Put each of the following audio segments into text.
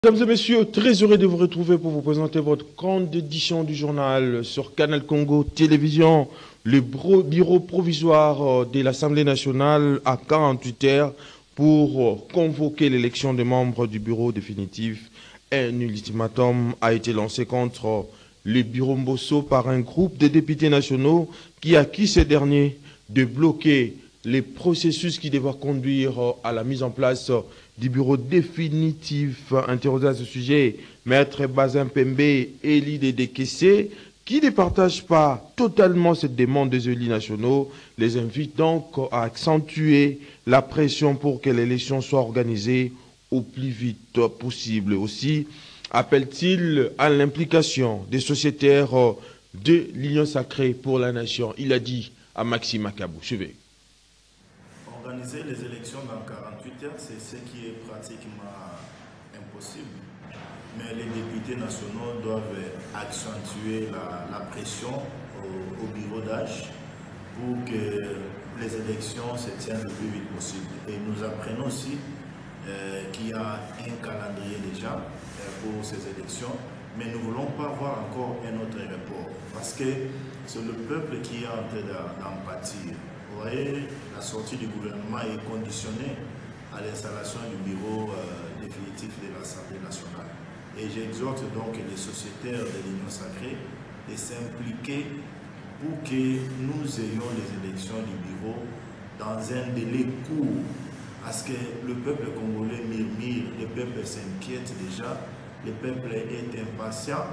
Mesdames et messieurs, très heureux de vous retrouver pour vous présenter votre grande édition du journal sur Canal Congo Télévision. Le bureau provisoire de l'Assemblée nationale a 48 heures pour convoquer l'élection des membres du bureau définitif. Un ultimatum a été lancé contre le bureau Mbosso par un groupe de députés nationaux qui accuse ces derniers de bloquer les processus qui devaient conduire à la mise en place du bureau définitif. Interrogé à ce sujet, Maître Bazin Pembe et l'idée des Kessé, qui ne partagent pas totalement cette demande des élus nationaux, les invite donc à accentuer la pression pour que l'élection soit organisée au plus vite possible. Aussi, appelle-t-il à l'implication des sociétaires de l'Union sacrée pour la nation. Il a dit à Maxime Akabou. Suivez. Organiser les élections dans 48 heures, c'est ce qui est pratiquement impossible. Mais les députés nationaux doivent accentuer la pression au bureau d'âge pour que les élections se tiennent le plus vite possible. Et nous apprenons aussi qu'il y a un calendrier déjà pour ces élections, mais nous ne voulons pas voir encore un autre report parce que c'est le peuple qui est en train d'en pâtir. Vous voyez, la sortie du gouvernement est conditionnée à l'installation du bureau définitif de l'Assemblée nationale. Et j'exhorte donc les sociétaires de l'Union sacrée de s'impliquer pour que nous ayons les élections du bureau dans un délai court. Parce que le peuple congolais murmure, le peuple s'inquiète déjà, le peuple est impatient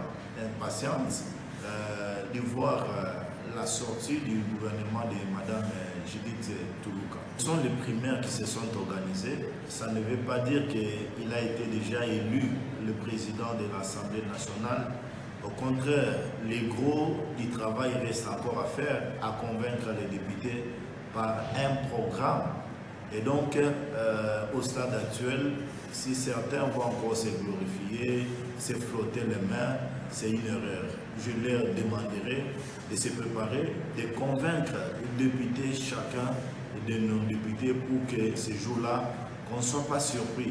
de voir la sortie du gouvernement de Mme Judith Toulouka. Ce sont les primaires qui se sont organisées. Ça ne veut pas dire qu'il a été déjà élu le président de l'Assemblée nationale. Au contraire, les gros du travail reste encore à faire, à convaincre les députés par un programme. Et donc, au stade actuel, si certains vont encore se glorifier, se frotter les mains, c'est une erreur. Je leur demanderai de se préparer, de convaincre les députés, chacun de nos députés, pour que ce jour-là, qu'on ne soit pas surpris.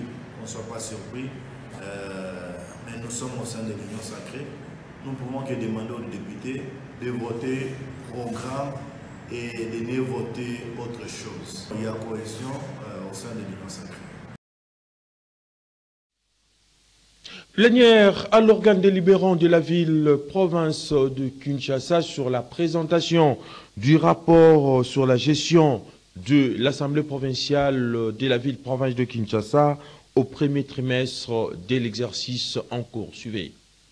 Mais nous sommes au sein de l'Union sacrée. Nous ne pouvons que demander aux députés de voter programme et de ne voter autre chose. Il y a cohésion au sein de l'Union sacrée. Plénière à l'organe délibérant de la ville-province de Kinshasa sur la présentation du rapport sur la gestion de l'Assemblée provinciale de la ville-province de Kinshasa au premier trimestre de l'exercice en cours. Suivez.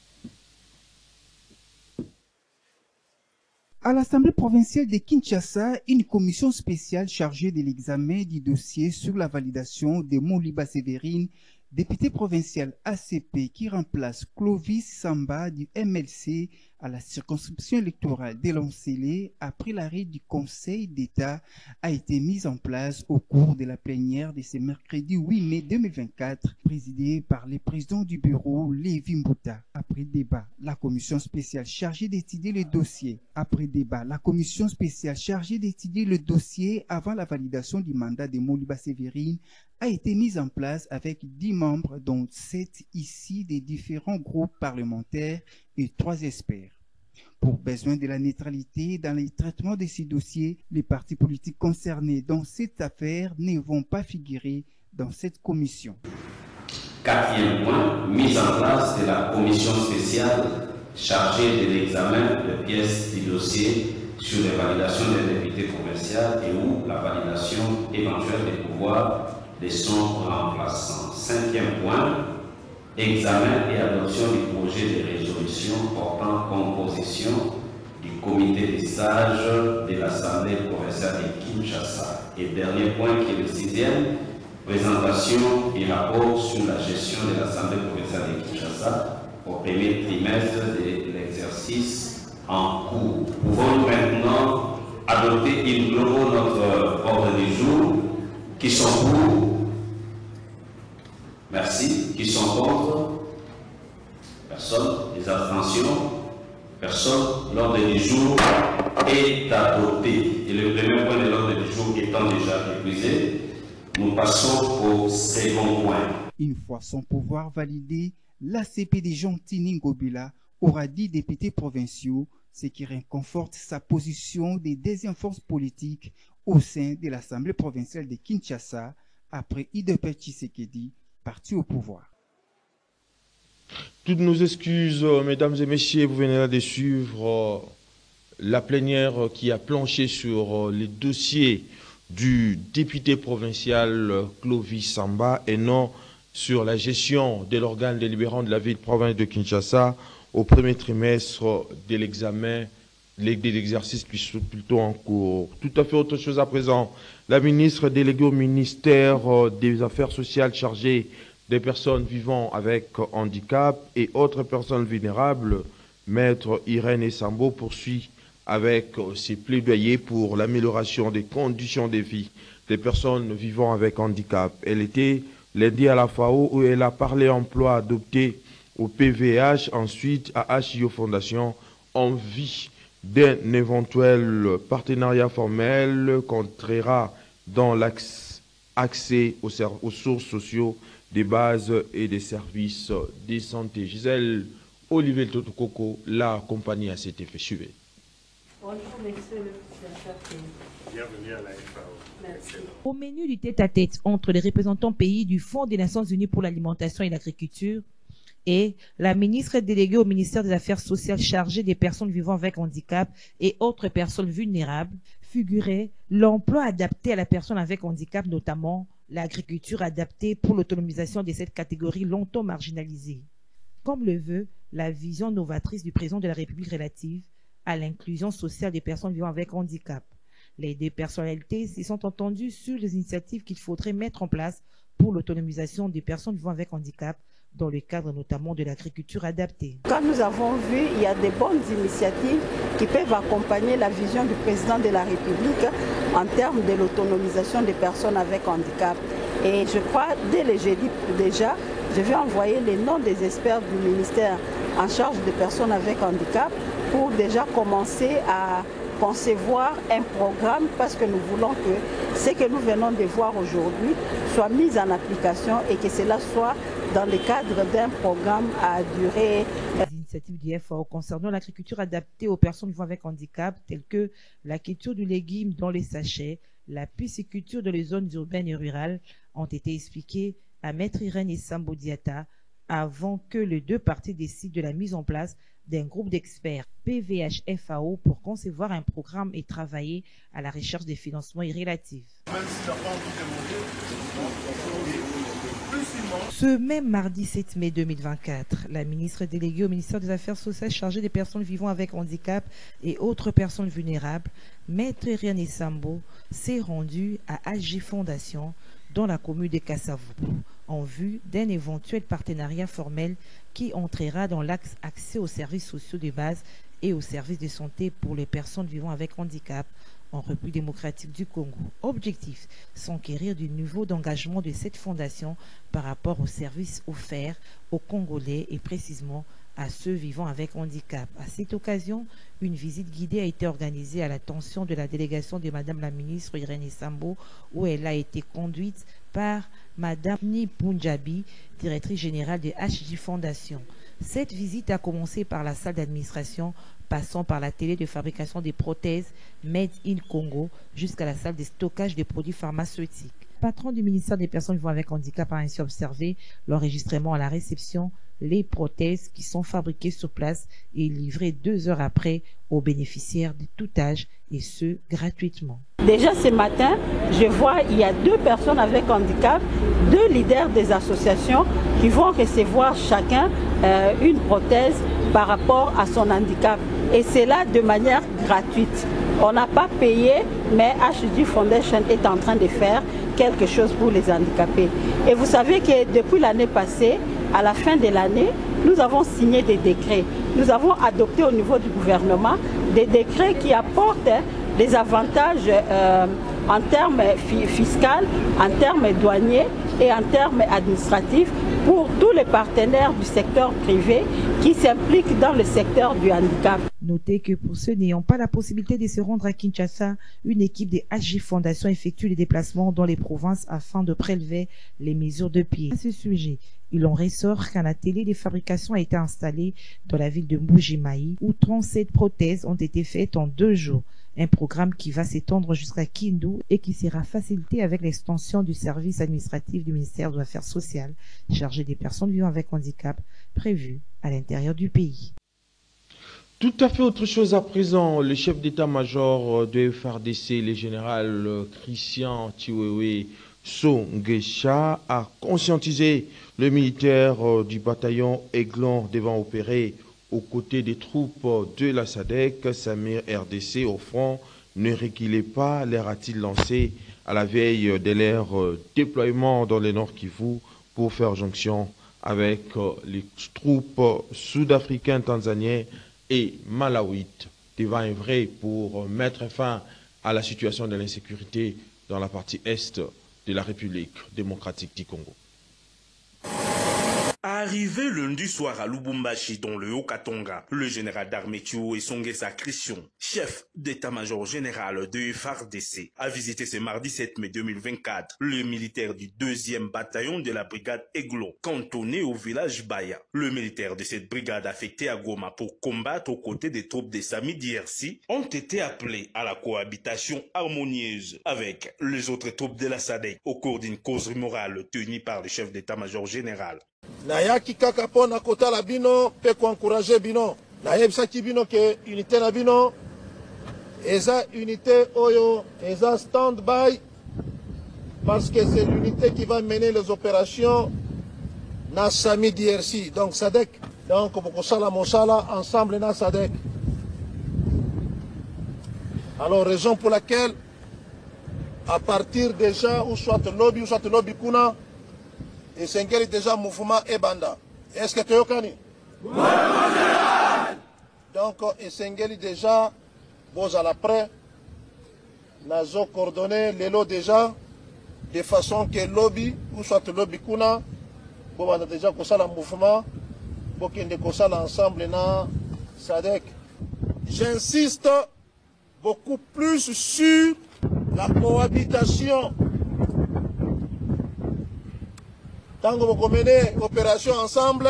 À l'Assemblée provinciale de Kinshasa, une commission spéciale chargée de l'examen du dossier sur la validation de Moliba Sévérine, député provincial ACP qui remplace Clovis Samba du MLC à la circonscription électorale d'Eloncelé après l'arrêt du Conseil d'État, a été mise en place au cours de la plénière de ce mercredi 8 mai 2024, présidée par le président du bureau, Lévi Mbouta. Après débat, la commission spéciale chargée d'étudier le dossier. Après débat, la commission spéciale chargée d'étudier le dossier avant la validation du mandat de Moliba Sévérine a été mise en place avec 10 membres, dont 7 ici des différents groupes parlementaires et 3 experts. Pour besoin de la neutralité dans les traitements de ces dossiers, les partis politiques concernés dans cette affaire ne vont pas figurer dans cette commission. Quatrième point, mise en place de la commission spéciale chargée de l'examen de pièces du dossier sur les validations des députés provinciaux et ou la validation éventuelle des pouvoirs de son remplaçant. Cinquième point, examen et adoption du projet de résolution portant composition du comité des sages de l'Assemblée provinciale de Kinshasa. Et dernier point qui est le sixième, présentation du rapport sur la gestion de l'Assemblée provinciale de Kinshasa au premier trimestre de l'exercice en cours. Pouvons maintenant adopter in globo notre ordre du jour. Qui sont pour? Merci. Qui sont contre? Personne. Les abstentions? Personne. L'ordre du jour est adopté. Et le premier point de l'ordre du jour étant déjà épuisé, nous passons au second point. Une fois son pouvoir validé, l'ACP des Gentini Ngobila aura 10 députés provinciaux, ce qui réconforte sa position des deuxième forces politiques au sein de l'Assemblée provinciale de Kinshasa après Idepé Tshisekedi, parti au pouvoir. Toutes nos excuses, mesdames et messieurs, vous venez là de suivre la plénière qui a planché sur les dossiers du député provincial Clovis Samba et non sur la gestion de l'organe délibérant de la ville province de Kinshasa au premier trimestre de l'examen de l'exercice plutôt en cours. Tout à fait autre chose à présent. La ministre déléguée au ministère des Affaires sociales chargée des personnes vivant avec handicap et autres personnes vulnérables, Maître Irène Sambo poursuit avec ses plaidoyers pour l'amélioration des conditions de vie des personnes vivant avec handicap. Elle était lundi à la FAO où elle a parlé emploi adopté au PVH, ensuite à HIO Fondation, en vue d'un éventuel partenariat formel qu'entrera dans l'accès aux sources sociaux des bases et des services de santé. Gisèle Olivier Totokoko l'a accompagné à cet effet. Suivez. Bonjour, monsieur le sénateur. Bienvenue à la FAO. Merci. Au menu du tête-à-tête entre les représentants pays du Fonds des Nations Unies pour l'alimentation et l'agriculture et la ministre déléguée au ministère des Affaires sociales chargée des personnes vivant avec handicap et autres personnes vulnérables, figurait l'emploi adapté à la personne avec handicap, notamment l'agriculture adaptée pour l'autonomisation de cette catégorie longtemps marginalisée, comme le veut la vision novatrice du président de la République relative à l'inclusion sociale des personnes vivant avec handicap. Les deux personnalités s'y sont entendues sur les initiatives qu'il faudrait mettre en place pour l'autonomisation des personnes vivant avec handicap, dans le cadre notamment de l'agriculture adaptée. Quand nous avons vu, il y a des bonnes initiatives qui peuvent accompagner la vision du président de la République en termes de l'autonomisation des personnes avec handicap. Et je crois, dès le jeudi déjà, je vais envoyer les noms des experts du ministère en charge des personnes avec handicap pour déjà commencer à concevoir un programme parce que nous voulons que ce que nous venons de voir aujourd'hui soit mis en application et que cela soit dans le cadre d'un programme à durée. Les initiatives du FAO concernant l'agriculture adaptée aux personnes vivant avec handicap, telles que la culture du légume dans les sachets, la pisciculture dans les zones urbaines et rurales, ont été expliquées à Maître Irène Sambo Diata avant que les deux parties décident de la mise en place d'un groupe d'experts PVH-FAO pour concevoir un programme et travailler à la recherche des financements irrélatifs. Ce même mardi 7 mai 2024, la ministre déléguée au ministère des Affaires sociales chargée des personnes vivant avec handicap et autres personnes vulnérables, Maître Irène Sambo, s'est rendue à HG Fondation dans la commune de Kassavou en vue d'un éventuel partenariat formel qui entrera dans l'axe accès aux services sociaux de base et aux services de santé pour les personnes vivant avec handicap en République démocratique du Congo. Objectif, s'enquérir du niveau d'engagement de cette fondation par rapport aux services offerts aux Congolais et précisément à ceux vivant avec handicap. À cette occasion, une visite guidée a été organisée à l'attention de la délégation de Madame la ministre Irène Sambo, où elle a été conduite par Madame Ni Punjabi, directrice générale de HJ Fondation. Cette visite a commencé par la salle d'administration, passant par la télé de fabrication des prothèses Made in Congo jusqu'à la salle de stockage des produits pharmaceutiques. Le patron du ministère des Personnes vivant avec handicap a ainsi observé l'enregistrement à la réception, les prothèses qui sont fabriquées sur place et livrées 2 heures après aux bénéficiaires de tout âge et ce, gratuitement. Déjà ce matin, je vois il y a 2 personnes avec handicap, 2 leaders des associations qui vont recevoir chacun une prothèse par rapport à son handicap. Et c'est là de manière gratuite. On n'a pas payé, mais HG Foundation est en train de faire quelque chose pour les handicapés. Et vous savez que depuis l'année passée, à la fin de l'année, nous avons signé des décrets. Nous avons adopté au niveau du gouvernement des décrets qui apportent des avantages en termes fiscaux, en termes douaniers et en termes administratifs pour tous les partenaires du secteur privé qui s'impliquent dans le secteur du handicap. Notez que pour ceux n'ayant pas la possibilité de se rendre à Kinshasa, une équipe des HG Fondation effectue les déplacements dans les provinces afin de prélever les mesures de pied. À ce sujet, il en ressort qu'un atelier de fabrication a été installé dans la ville de Mbuji-Mayi où 37 prothèses ont été faites en 2 jours. Un programme qui va s'étendre jusqu'à Kindu et qui sera facilité avec l'extension du service administratif du ministère des Affaires sociales chargé des personnes vivant avec handicap prévu à l'intérieur du pays. Tout à fait autre chose à présent. Le chef d'état-major de FARDC, le général Christian Chiwewe Songesha, a conscientisé le militaire du bataillon Aiglon devant opérer aux côtés des troupes de la SADC. Samir RDC au front, ne reculez pas, l'air a-t-il lancé à la veille de leur déploiement dans le Nord Kivu pour faire jonction avec les troupes sud-africaines, tanzaniennes et malawite devant œuvrer pour mettre fin à la situation de l'insécurité dans la partie est de la République démocratique du Congo. Arrivé lundi soir à Lubumbashi, dans le Haut-Katonga, le général d'armée Chiwewe Songesha Christian, chef d'état-major général de FARDC, a visité ce mardi 7 mai 2024 le militaire du 2e bataillon de la brigade Aiglon, cantonné au village Baya. Le militaire de cette brigade affecté à Goma pour combattre aux côtés des troupes des Sami DRC ont été appelés à la cohabitation harmonieuse avec les autres troupes de la SADC au cours d'une causerie morale tenue par le chef d'état-major général. Nayaki kaka pona kotala bino pe ko encourager bino nayebisaki bino ke unité na bino eza unité oyo eza stand-by parce que c'est l'unité qui va mener les opérations na Sami DRC donc SADC donc bokosala mosala ensemble na SADC. Alors raison pour laquelle à partir déjà ou soit lobby kuna et c'est déjà mouvement Ebanda. Est-ce que tu es connu? Donc, et c'est déjà, vous à l'après, nous avons coordonné les lots déjà, de façon que lobby, ou soit lobby kuna, vous avez déjà fait le mouvement, vous avez fait ensemble dans SADC. J'insiste beaucoup plus sur la cohabitation. Tant que vous menez l'opération ensemble,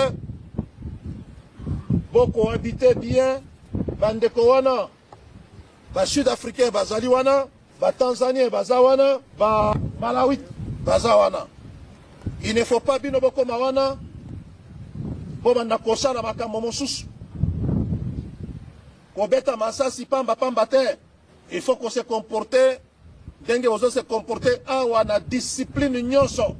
vous cohabitez bien, bandeko wana, ba Sud-Africain bazali wana, ba Tanzanien bazawana, ba Malawi bazawana. Il ne faut pas bino boko mawana, bo banda kosala makambo mosusu. Kobeta masasi pamba te. Il faut qu'on se comporte, denge ozo se comporter awa na discipline nyonso.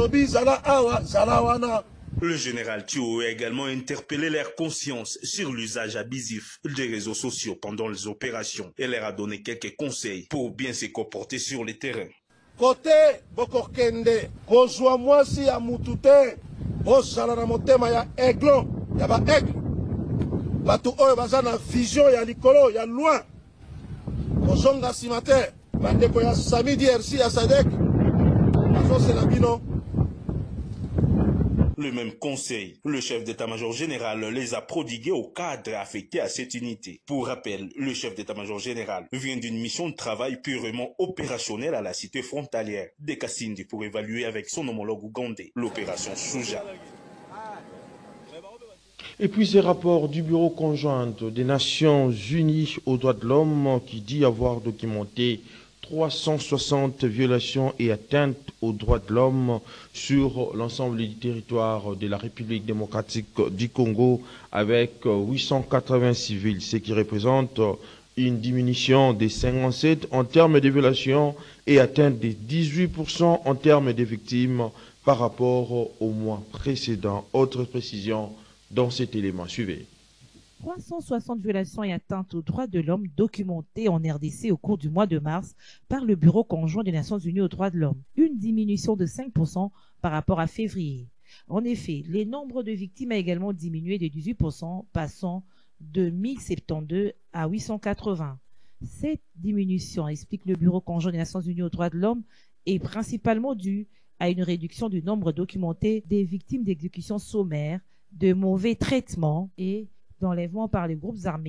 Le général Chiwewe a également interpellé leur conscience sur l'usage abusif des réseaux sociaux pendant les opérations et leur a donné quelques conseils pour bien se comporter sur le terrain. Côté Bokokende, kozwa mwasi ya mutute, bozala na motema ya Aiglon, ya ba aigle. Batu oyo baza na vision ya likolo, ya loin. Kozonga simate, bandeko ya Sami DRC ya SADC. Le même conseil, le chef d'état-major général les a prodigués aux cadres affectés à cette unité. Pour rappel, le chef d'état-major général vient d'une mission de travail purement opérationnelle à la cité frontalière de Kasindi pour évaluer avec son homologue ougandais l'opération Souja. Et puis ces rapports du Bureau conjoint des Nations Unies aux droits de l'homme qui dit avoir documenté 360 violations et atteintes aux droits de l'homme sur l'ensemble du territoire de la République démocratique du Congo avec 880 civils, ce qui représente une diminution de 57 en termes de violations et atteinte de 18% en termes de victimes par rapport au mois précédent. Autre précision dans cet élément. Suivez. 360 violations et atteintes aux droits de l'homme documentées en RDC au cours du mois de mars par le Bureau conjoint des Nations Unies aux droits de l'homme, une diminution de 5% par rapport à février. En effet, le nombre de victimes a également diminué de 18%, passant de 1072 à 880. Cette diminution, explique le Bureau conjoint des Nations Unies aux droits de l'homme, est principalement due à une réduction du nombre documenté des victimes d'exécutions sommaires, de mauvais traitements et d'enlèvement par les groupes armés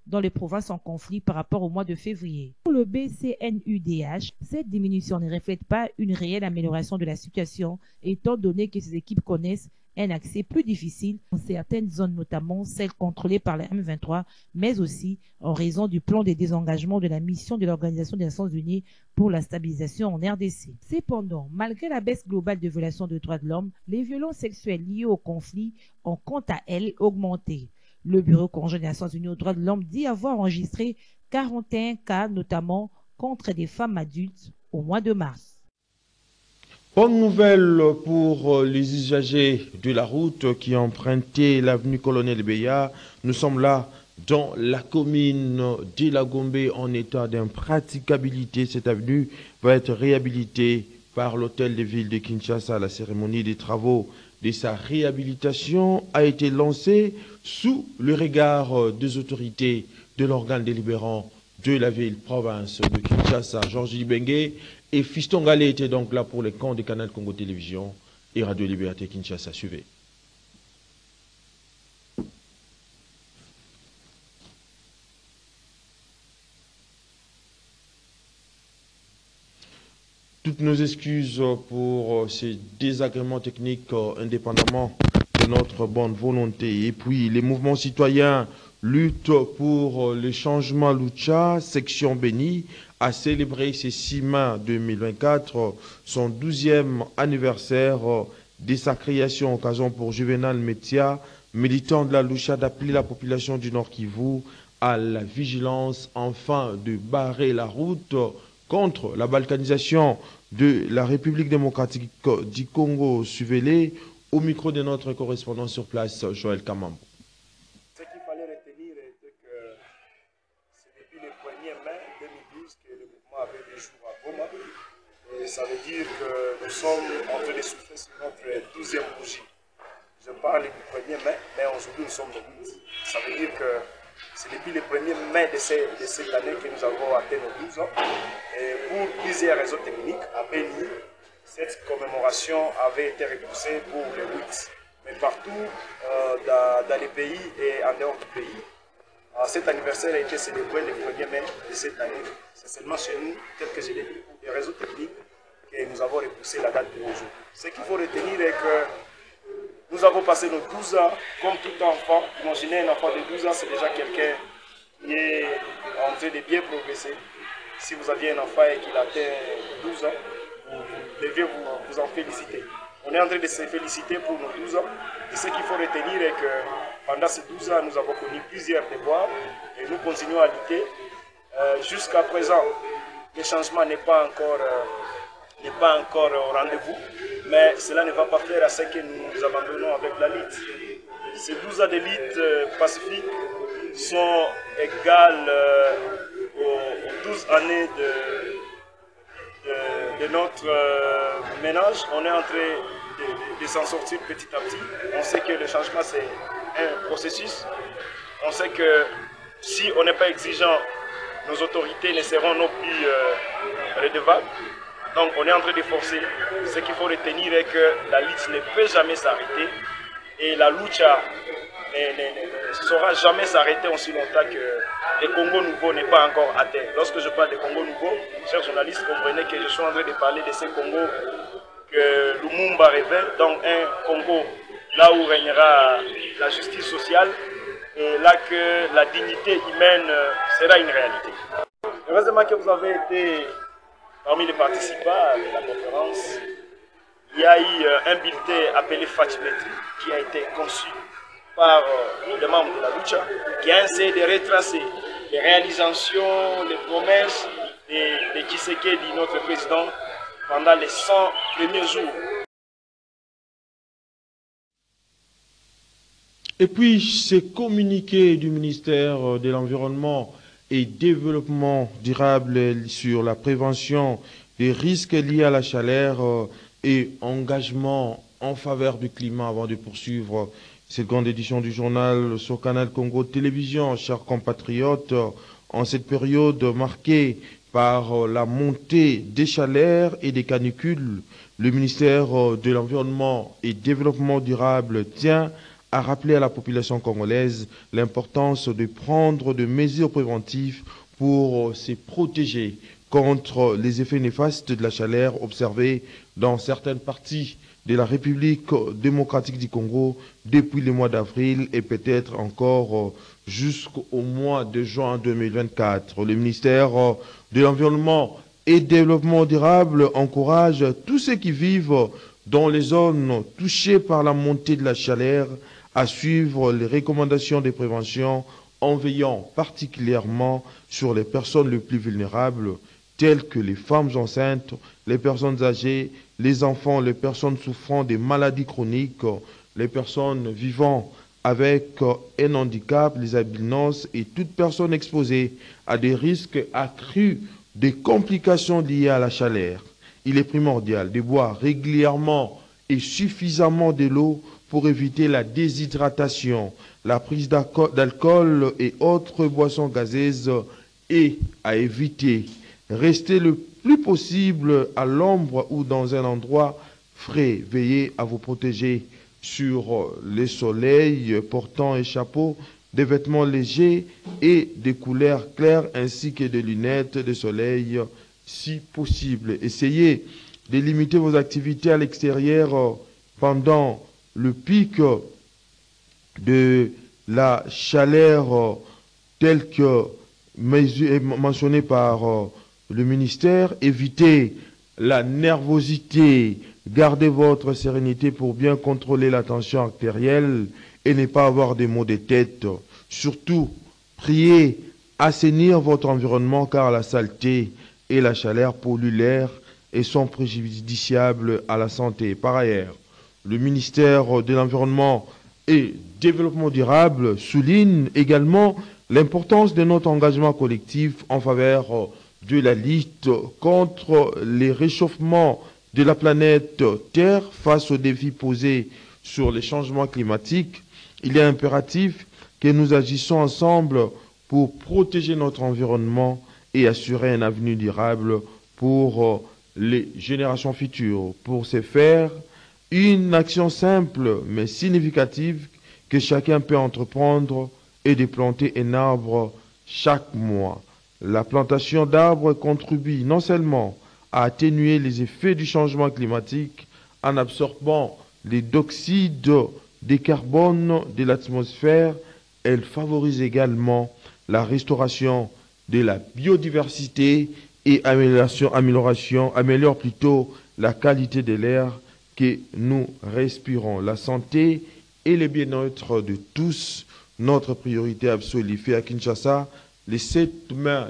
dans les provinces en conflit par rapport au mois de février. Pour le BCNUDH, cette diminution ne reflète pas une réelle amélioration de la situation, étant donné que ces équipes connaissent un accès plus difficile dans certaines zones, notamment celles contrôlées par la M23, mais aussi en raison du plan de désengagement de la mission de l'Organisation des Nations Unies pour la stabilisation en RDC. Cependant, malgré la baisse globale de violations de droits de l'homme, les violences sexuelles liées au conflit ont quant à elles augmenté. Le Bureau conjoint des Nations Unies aux droits de l'homme dit avoir enregistré 41 cas, notamment contre des femmes adultes, au mois de mars. Bonne nouvelle pour les usagers de la route qui empruntaient l'avenue Colonel Beya. Nous sommes là dans la commune de la Gombe en état d'impraticabilité. Cette avenue va être réhabilitée par l'hôtel de ville de Kinshasa. La cérémonie des travaux de sa réhabilitation a été lancée sous le regard des autorités de l'organe délibérant de la ville-province de Kinshasa. Georges Libengue et Fiston Galé étaient donc là pour les camps des canaux Congo Télévision et Radio Liberté Kinshasa. Suivez. Toutes nos excuses pour ces désagréments techniques indépendamment de notre bonne volonté. Et puis les mouvements citoyens Lutte pour le changement Lucha, section Béni, a célébré ce 6 mai 2024 son 12e anniversaire de sa création, occasion pour Juvenal Metia, militant de la Lucha, d'appeler la population du Nord Kivu à la vigilance afin de barrer la route contre la balkanisation de la République démocratique du Congo. Suivez-les au micro de notre correspondant sur place, Joël Kamambo. Ça veut dire que nous sommes en train de souffler sur notre 12e bougie. Je parle du 1er mai, mais aujourd'hui nous sommes le 8. Ça veut dire que c'est depuis le 1er mai de cette année que nous avons atteint nos 12 ans. Et pour plusieurs raisons techniques, à Béni, cette commémoration avait été repoussée pour le 8. Mais partout dans les pays et en dehors du pays, cet anniversaire a été célébré le 1er mai de cette année. C'est seulement chez nous, tel que je l'ai dit, pour des raisons techniques, que nous avons repoussé la date d'aujourd'hui. Ce qu'il faut retenir est que nous avons passé nos 12 ans comme tout enfant. Imaginez un enfant de 12 ans, c'est déjà quelqu'un qui est en train de bien progresser. Si vous aviez un enfant et qu'il atteint 12 ans, vous devez vous en féliciter. On est en train de se féliciter pour nos 12 ans. Et ce qu'il faut retenir est que pendant ces 12 ans, nous avons connu plusieurs déboires et nous continuons à lutter. Jusqu'à présent, le changement n'est pas encore au rendez-vous, mais cela ne va pas faire à ce que nous abandonnons avec la lutte. Ces 12 ans de lutte pacifique sont égales aux 12 années de notre ménage. On est en train de s'en sortir petit à petit. On sait que le changement, c'est un processus. On sait que si on n'est pas exigeant, nos autorités ne seront non plus redevables. Donc on est en train de forcer. Ce qu'il faut retenir est que la lutte ne peut jamais s'arrêter. Et la lucha ne saura jamais s'arrêter aussi longtemps que le Congo nouveau n'est pas encore atteint. Lorsque je parle de Congo nouveau, chers journalistes, comprenez que je suis en train de parler de ce Congo que Lumumba rêvait. Donc un Congo là où régnera la justice sociale et là que la dignité humaine sera une réalité. Heureusement que vous avez été parmi les participants de la conférence. Il y a eu un bulletin appelé Fatimetri qui a été conçu par les membres de la Lucha, qui a essayé de retracer les réalisations, les promesses de Tshisekedi, notre président, pendant les 100 premiers jours. Et puis, ces communiqués du ministère de l'Environnement et Développement durable sur la prévention des risques liés à la chaleur et engagement en faveur du climat avant de poursuivre cette grande édition du journal sur Canal Congo Télévision, chers compatriotes, en cette période marquée par la montée des chaleurs et des canicules, le ministère de l'Environnement et Développement durable tient a rappelé à la population congolaise l'importance de prendre des mesures préventives pour se protéger contre les effets néfastes de la chaleur observés dans certaines parties de la République démocratique du Congo depuis le mois d'avril et peut-être encore jusqu'au mois de juin 2024. Le ministère de l'Environnement et Développement durable encourage tous ceux qui vivent dans les zones touchées par la montée de la chaleur à suivre les recommandations de prévention en veillant particulièrement sur les personnes les plus vulnérables, telles que les femmes enceintes, les personnes âgées, les enfants, les personnes souffrant des maladies chroniques, les personnes vivant avec un handicap, les albinos et toute personne exposée à des risques accrus de complications liées à la chaleur. Il est primordial de boire régulièrement et suffisamment de l'eau pour éviter la déshydratation, la prise d'alcool et autres boissons gazeuses et à éviter rester le plus possible à l'ombre ou dans un endroit frais. Veillez à vous protéger sur le soleil, portant un chapeau, des vêtements légers et des couleurs claires ainsi que des lunettes de soleil si possible. Essayez de limiter vos activités à l'extérieur pendant le pic de la chaleur tel que mentionné par le ministère. Évitez la nervosité, gardez votre sérénité pour bien contrôler la tension artérielle et ne pas avoir des maux de tête. Surtout, priez assainir votre environnement car la saleté et la chaleur polluent l'air et sont préjudiciables à la santé. Par ailleurs, le ministère de l'Environnement et Développement durable souligne également l'importance de notre engagement collectif en faveur de la lutte contre les réchauffements de la planète Terre face aux défis posés sur les changements climatiques. Il est impératif que nous agissions ensemble pour protéger notre environnement et assurer un avenir durable pour les générations futures. Pour ce faire, une action simple mais significative que chacun peut entreprendre est de planter un arbre chaque mois. La plantation d'arbres contribue non seulement à atténuer les effets du changement climatique en absorbant les dioxydes de carbone de l'atmosphère, elle favorise également la restauration de la biodiversité et améliore plutôt la qualité de l'air que nous respirons. La santé et le bien-être de tous, notre priorité absolue. Fait à Kinshasa, le 7 mai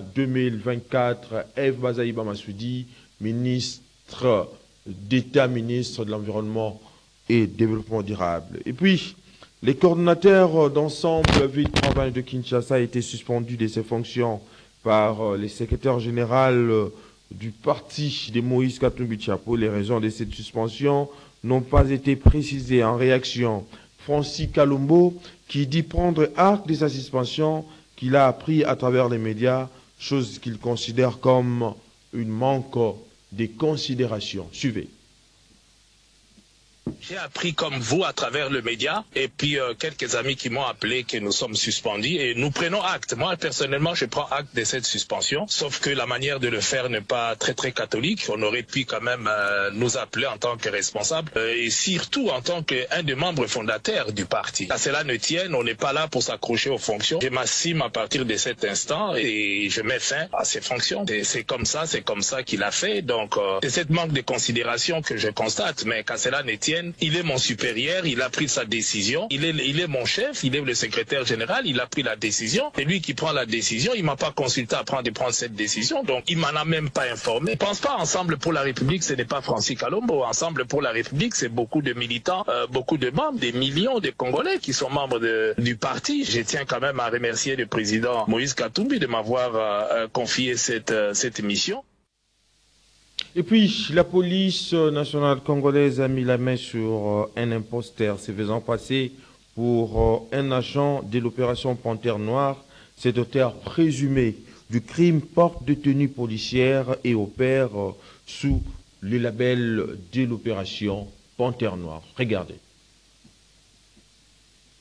2024, Eve Bazaïba Massoudi, ministre d'État, ministre de l'Environnement et Développement durable. Et puis, les coordonnateurs d'ensemble vie de travail de Kinshasa a été suspendu de ses fonctions par le secrétaire général du parti de Moïse Katumbi Tchapo. Les raisons de cette suspension n'ont pas été précisées. En réaction, Francis Kalombo, qui dit prendre acte de sa suspension qu'il a appris à travers les médias, chose qu'il considère comme un manque de considération. Suivez. J'ai appris comme vous à travers le média et puis quelques amis qui m'ont appelé que nous sommes suspendus et nous prenons acte. Moi personnellement je prends acte de cette suspension, sauf que la manière de le faire n'est pas très catholique. On aurait pu quand même nous appeler en tant que responsables et surtout en tant qu'un des membres fondateurs du parti. À cela ne tienne, on n'est pas là pour s'accrocher aux fonctions. Je m'assume à partir de cet instant et je mets fin à ces fonctions. C'est comme ça qu'il a fait. Donc c'est cette manque de considération que je constate, mais qu'à cela ne tienne, il est mon supérieur, il a pris sa décision, il est mon chef, il est le secrétaire général, il a pris la décision, c'est lui qui prend la décision, il m'a pas consulté avant de prendre cette décision, donc il m'en a même pas informé. Je pense pas Ensemble pour la République, ce n'est pas Francis Kalombo. Ensemble pour la République, c'est beaucoup de militants, beaucoup de membres, des millions de Congolais qui sont membres du parti. Je tiens quand même à remercier le président Moïse Katumbi de m'avoir confié cette mission. Et puis, la police nationale congolaise a mis la main sur un imposteur se faisant passer pour un agent de l'opération Panthère Noire. Cet auteur présumé du crime porte de tenue policière et opère sous le label de l'opération Panthère Noire. Regardez.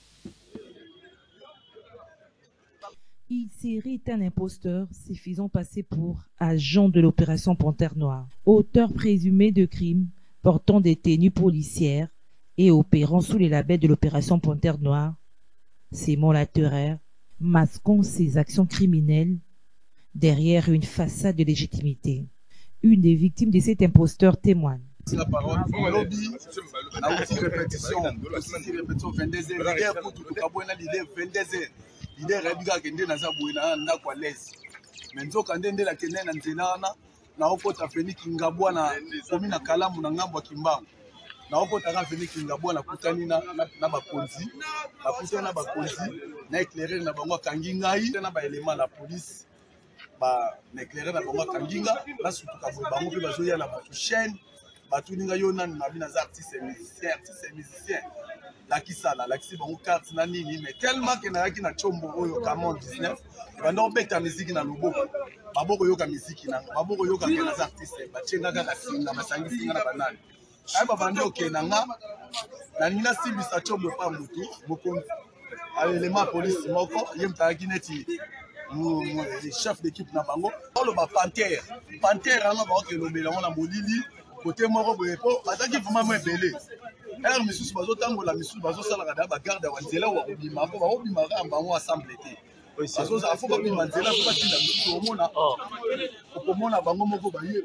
Il serait un imposteur se faisant passer pour agent de l'opération Panthère Noire, auteur présumé de crimes portant des tenues policières et opérant sous les labels de l'opération Panthère Noire. Simon Latterer, masquant ses actions criminelles derrière une façade de légitimité. Une des victimes de cet imposteur témoigne. La parole, lobby, na aussi répétition 22h, leader pour tout kabona leader 22h, leader rebiga kende na zabwena na kwa les. Menzo kandende la kende na nzelana na okota feni kingabwa na komi na kalamu na ngambo kimbangu. Na okota ka feni kingabwa na kutani na bakonzi, bakutana na bakonzi na éclairer na bango kangingai na ba élément la police ba na éclairer na bango kanginga na surtout ka bango pe bazoya na ba chaîne. Batuninga yona na bina za artiste musicien la kisala la kisi bango carte na nini mais tellement que na yaki na chombo oyo Camon 19 bando beta musique na loboko baboko yoka musique na baboko yoka na za artiste bachenga kaka singa masangi singa na banani ay babandi okena nga na nina sibisa chombo pa mutu bokonzi élément police moko yemtaki neti le chef d'équipe na bango le ba Panthère anga ba ke lobela na molili côté moko boye po ataki vraiment mo ebele misusu bazotambola misusu bazosalaka da bagarde ya nzela wa kobima po baobima bango ensemble te afo babima nzela po batinda misusu okomona bango moko baye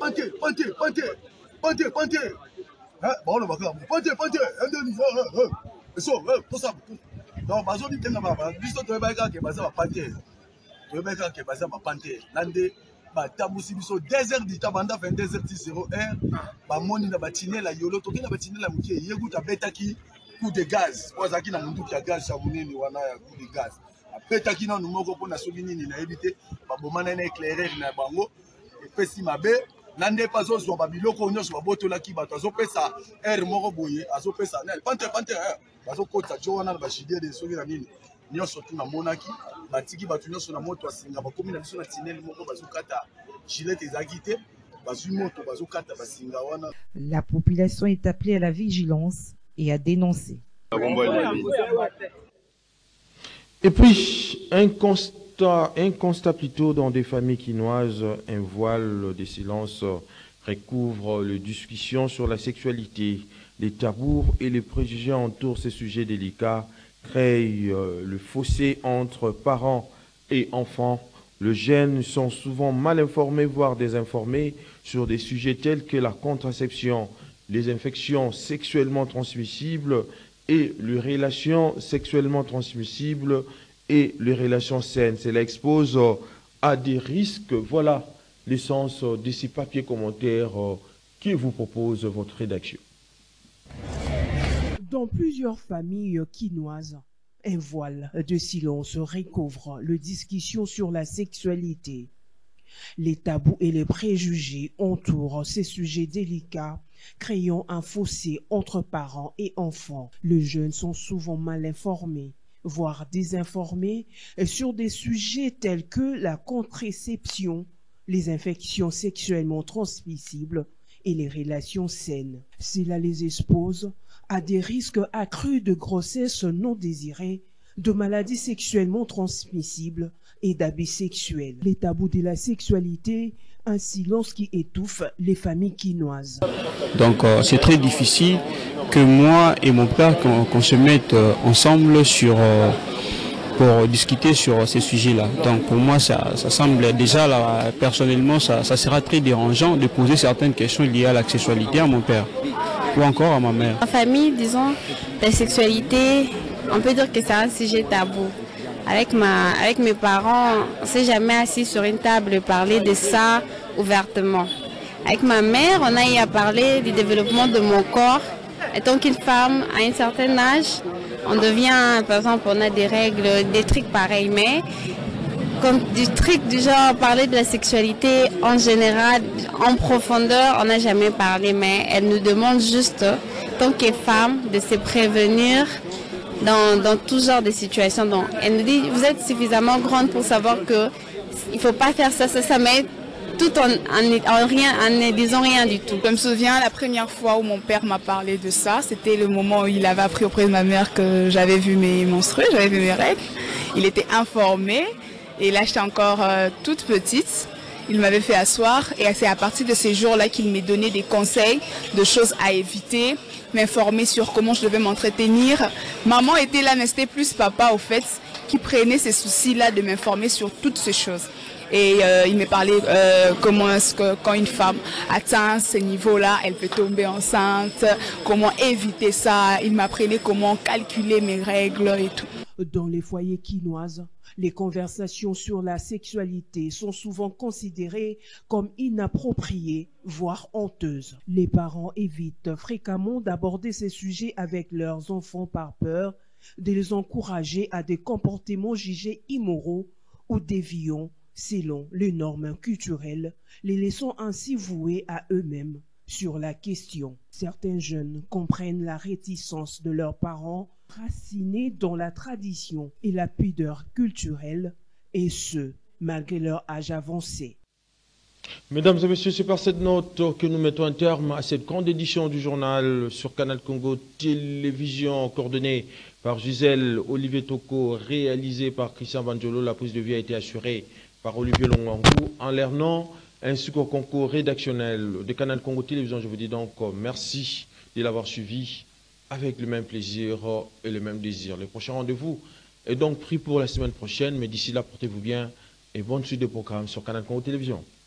Panthère baolobaka Panthère eso tosa donc bazobitenga biso toyebaka ke baza bapanthère toyebaka ke baza bapanthère nande batambusi biso 2h du temps banda 22h10 bamoni na batinela yolo tokena batinela mukie yekuta betaki coup de gaz wazaki na mundu ya gaz ya munene wana ya coup de gaz betaki na numoko pona soki nini na ebite babomana na éclairer na bango epesi mabe nande pazo zo babiloko nyonso babotolaki bato azopesa air moko boye azopesa na Panthère bazokota jo wana na bashidie de soki na nini nyonso tu na monaki batiki batu nyonso na moto asinga bakomi na biso na tineli moko bazokata gilet ezaki te bazwi moto bazokata basinga wana. La population est appelée à la vigilance et à dénoncer. Et puis un constat plutôt dans des familles quinoises, un voile de silence recouvre les discussions sur la sexualité. Les tabous et les préjugés entourent ces sujets délicats créent le fossé entre parents et enfants. Les jeunes sont souvent mal informés, voire désinformés, sur des sujets tels que la contraception, les infections sexuellement transmissibles et les relations sexuellement transmissibles et les relations saines. Cela expose à des risques. Voilà l'essence de ces papiers commentaires qui vous propose votre rédaction. Dans plusieurs familles quinoises, un voile de silence recouvre les discussions sur la sexualité. Les tabous et les préjugés entourent ces sujets délicats, créant un fossé entre parents et enfants. Les jeunes sont souvent mal informés, voire désinformés, sur des sujets tels que la contraception, les infections sexuellement transmissibles et les relations saines. Cela les expose à des risques accrus de grossesse non désirée, de maladies sexuellement transmissibles et d'abus sexuels. Les tabous de la sexualité, un silence qui étouffe les familles quinoises. Donc c'est très difficile que moi et mon père qu'on se mette ensemble pour discuter sur ces sujets-là. Donc pour moi, ça semble déjà, là, personnellement, ça sera très dérangeant de poser certaines questions liées à la sexualité à mon père ou encore à ma mère. En famille, disons, la sexualité, on peut dire que c'est un sujet tabou. Avec mes parents, on ne s'est jamais assis sur une table et parler de ça ouvertement. Avec ma mère, on a eu à parler du développement de mon corps. Étant qu'une femme à un certain âge, on devient, par exemple, on a des règles, des trucs pareils, mais comme du truc du genre parler de la sexualité en général, en profondeur, on n'a jamais parlé, mais elle nous demande juste, tant que femme, de se prévenir dans tout genre de situations. Donc, elle nous dit, vous êtes suffisamment grande pour savoir que il ne faut pas faire ça, mais tout en ne disant rien du tout. Je me souviens la première fois où mon père m'a parlé de ça, c'était le moment où il avait appris auprès de ma mère que j'avais vu mes menstrues, j'avais vu mes règles. Il était informé, Et là, j'étais encore toute petite. Il m'avait fait asseoir et c'est à partir de ces jours-là qu'il m'a donné des conseils de choses à éviter, m'informer sur comment je devais m'entretenir. Maman était là, mais c'était plus papa au fait qui prenait ces soucis-là de m'informer sur toutes ces choses. Et il m'a parlé comment est-ce que quand une femme atteint ce niveau-là, elle peut tomber enceinte, comment éviter ça. Il m'apprenait comment calculer mes règles et tout. Dans les foyers quinoises, les conversations sur la sexualité sont souvent considérées comme inappropriées, voire honteuses. Les parents évitent fréquemment d'aborder ces sujets avec leurs enfants par peur de les encourager à des comportements jugés immoraux ou déviants selon les normes culturelles, les laissant ainsi voués à eux-mêmes sur la question. Certains jeunes comprennent la réticence de leurs parents racinés dans la tradition et la pudeur culturelle, et ce, malgré leur âge avancé. Mesdames et messieurs, c'est par cette note que nous mettons un terme à cette grande édition du journal sur Canal Congo Télévision, coordonnée par Gisèle Olivier Toko, réalisée par Christian Banjolo. La prise de vie a été assurée par Olivier Longangou en leur nom, ainsi qu'au concours rédactionnel de Canal Congo Télévision. Je vous dis donc merci de l'avoir suivi avec le même plaisir et le même désir. Le prochain rendez-vous est donc pris pour la semaine prochaine, mais d'ici là, portez-vous bien et bonne suite de programme sur Canal Congo Télévision.